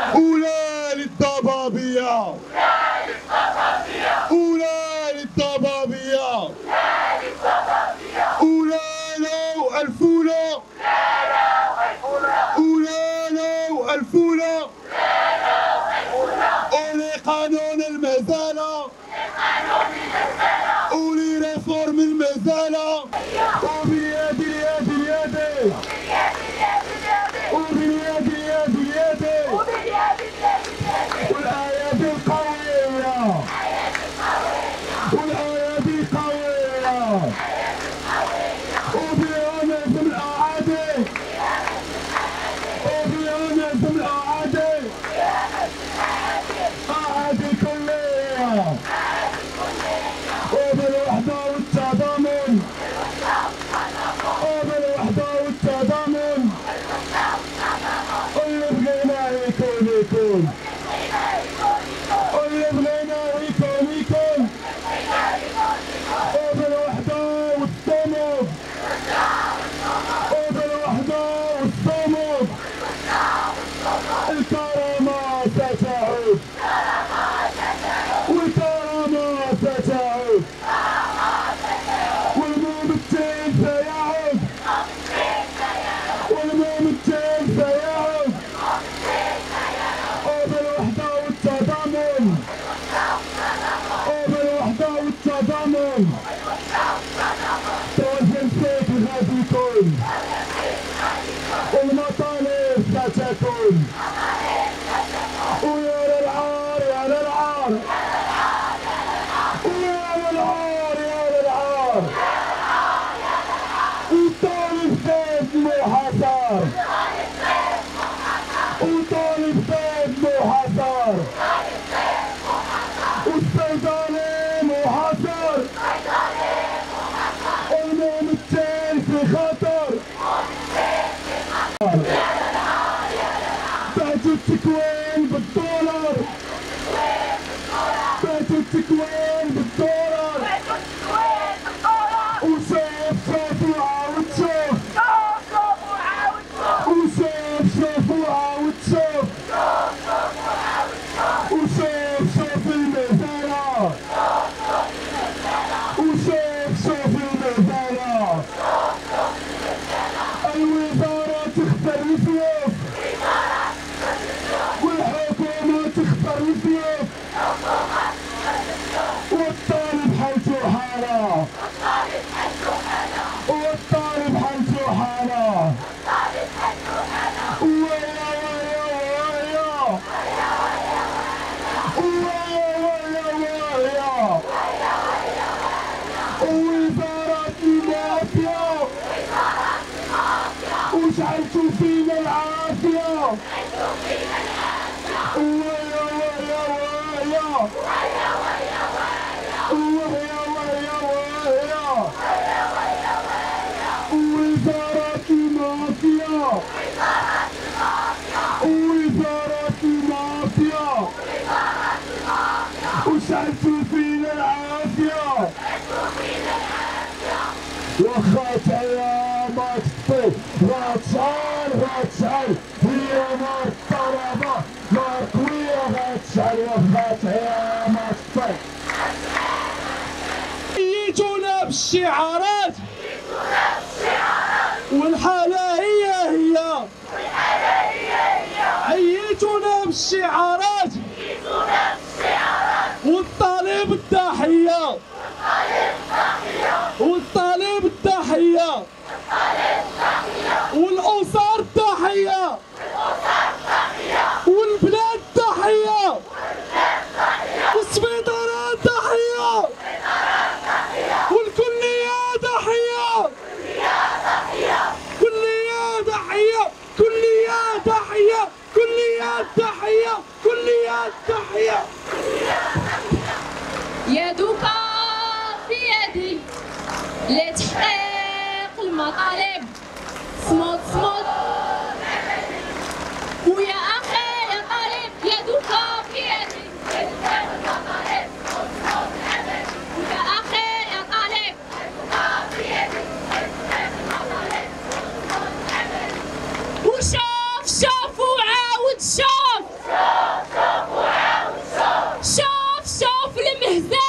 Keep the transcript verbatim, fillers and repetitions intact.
أولى للضبابية، أولى للضبابية، أولى لو الفولة، أولى لو الفولة، أولي قانون المزالة، أولي ريفورم المزالة، وباليد اليد اليد، وباليد اليد اليد، والأيادي القوية، والأيادي القوية، وبيهم يهزم الأعادي، وبيهم يهزم الأعادي، أعادي كلية، وبالوحدة والتضامن، وبالوحدة والتضامن، اللي بغيناه يكون يكون، اللي بغيناه يكون يكون، وبالوحدة والصمود، وبالوحدة والصمود، الكرامة ستعود، والكرامة ستعود، والممثل سيعود، والممثل سيعود، وبالوحدة والتضامن، وبالوحدة والتضامن، توازن فيك غادي يكون، والمطالب ستكون، ويا للعار يا للعار، ويا للعار يا للعار، وطالب زاد محاصر، وطالب زاد محاصر، والصيدلي محاصر، والممثل في خطر، بعتوا التكوين بالدولار، بعتوا التكوين بالدولار، وشوف شوف وعاود شوف، وشوف شوف وعاود شوف، وشوف شوف المزالة، وشوف شوف المزالة، الوزارة تختار السيوف، والحكومة تختار السيوف، والطالب حالته حالة، والطالب حالته حالة، ويا ويا ويا، ويا ويا ويا، ووزارة المافيا، وجعلتوا فينا العافية، ويا ويا ويا، ويا ويا ويا، وزارة المافيا، وزارة المافيا، وجعلتوا فينا العافية، واخا تعيا ما تطفي غتشعل غتشعل، هي نار الطلبة نار قوية غتشعل، واخا تعيا ما تطفي. حييتونا بالشعارات، والحالة هي هي، حييتونا بالشعارات، والطالب التحية، والطالب التحية، والأسر التحية، والبلاد التحية، والسبيطارات تحية، والكلية تحية، كلية تحية، كلية تحية، كلية تحية، كلية تحية. يدك في يدي لتحقيق المطالب، صمود صمود، ويا أخي يا طالب يدك في يدي لتحقيق المطالب، صمود صمود عمل، ويا أخي يا طالب يدك في يدي لتحقيق المطالب، صمود صمود عمل، وشوف شوف وعاود شوف. استهزاء